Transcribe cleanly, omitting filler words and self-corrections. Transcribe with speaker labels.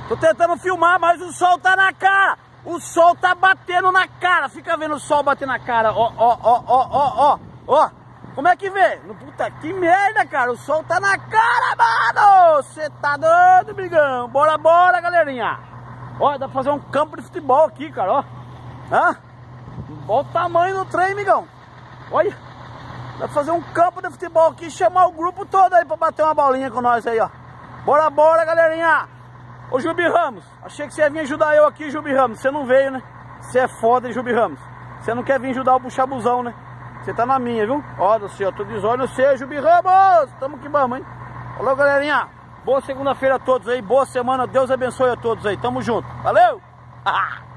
Speaker 1: Tô tentando filmar, mas o sol tá na cara. O sol tá batendo na cara. Fica vendo o sol bater na cara. Ó, ó, ó, ó, ó, ó, ó. Como é que vê? Puta, que merda, cara. O sol tá na cara, mano. Você tá doido, brigão. Bora, bora, galerinha. Ó, dá pra fazer um campo de futebol aqui, cara, ó. Hã? Olha o tamanho do trem, migão. Olha. Dá pra fazer um campo de futebol aqui e chamar o grupo todo aí pra bater uma bolinha com nós aí, ó. Bora, bora, galerinha. Ô, Jubi Ramos, achei que você ia vir ajudar eu aqui, Jubi Ramos. Você não veio, né? Você é foda, hein, Jubi Ramos. Você não quer vir ajudar o Buchabuzão, né? Você tá na minha, viu? Ó, do céu, tô de olho no seu, Jubi Ramos. Tamo que vamos, hein? Falou, galerinha. Boa segunda-feira a todos aí, boa semana. Deus abençoe a todos aí. Tamo junto. Valeu!